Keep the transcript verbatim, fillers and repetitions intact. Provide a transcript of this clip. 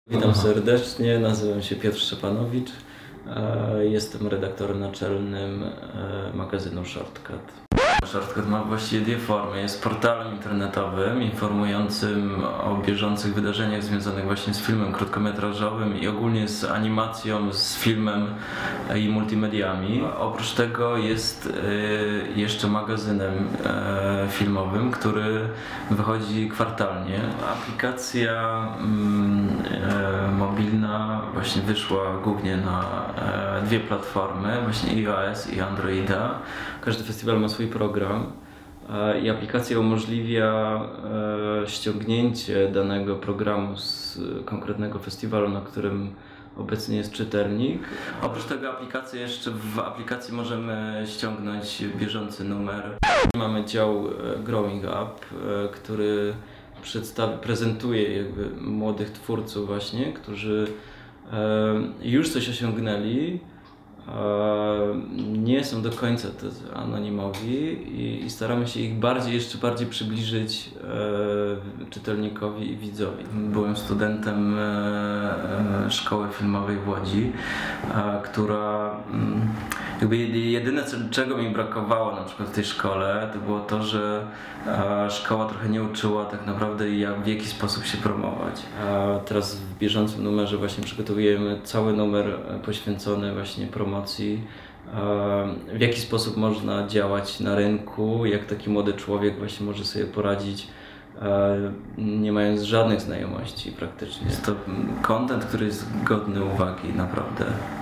Witam serdecznie, nazywam się Piotr Szczepanowicz, jestem redaktorem naczelnym magazynu Shortcut. Shortcut ma właściwie dwie formy. Jest portalem internetowym informującym o bieżących wydarzeniach związanych właśnie z filmem krótkometrażowym i ogólnie z animacją, z filmem i multimediami. Oprócz tego jest jeszcze magazynem filmowym, który wychodzi kwartalnie. Aplikacja mobilna właśnie wyszła głównie na dwie platformy, właśnie iOS i Androida. Każdy festiwal ma swój program i aplikacja umożliwia ściągnięcie danego programu z konkretnego festiwalu, na którym obecnie jest czytelnik. Oprócz tego aplikacji jeszcze w aplikacji możemy ściągnąć bieżący numer. Mamy dział Growing Up, który przedstawi, prezentuje jakby młodych twórców właśnie, którzy już coś osiągnęli, nie są do końca anonimowi i, i staramy się ich bardziej, jeszcze bardziej przybliżyć e, czytelnikowi i widzowi. Byłem studentem e, szkoły filmowej w Łodzi, e, która jakby jedyne, czego mi brakowało na przykład w tej szkole, to było to, że e, szkoła trochę nie uczyła tak naprawdę, jak, w jaki sposób się promować. A teraz w bieżącym numerze właśnie przygotowujemy cały numer poświęcony właśnie promocji, w jaki sposób można działać na rynku, jak taki młody człowiek właśnie może sobie poradzić, nie mając żadnych znajomości praktycznie. Jest to content, który jest godny uwagi, naprawdę.